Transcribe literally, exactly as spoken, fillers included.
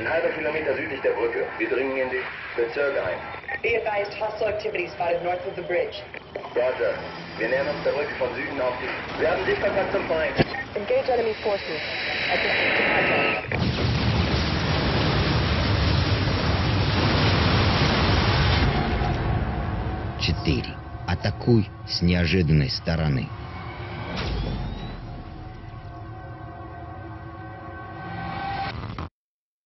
Ein halber Kilometer südlich der Brücke. Wir dringen in die Bezirke ein. Be advised, hostile activity spotted north of the bridge. Roger. Wir nähern uns der Brücke von Süden auf die... Wir haben Sichtkontakt zum Feind. Engage enemy forces. At the четыре. Атакуй с неожиданной стороны.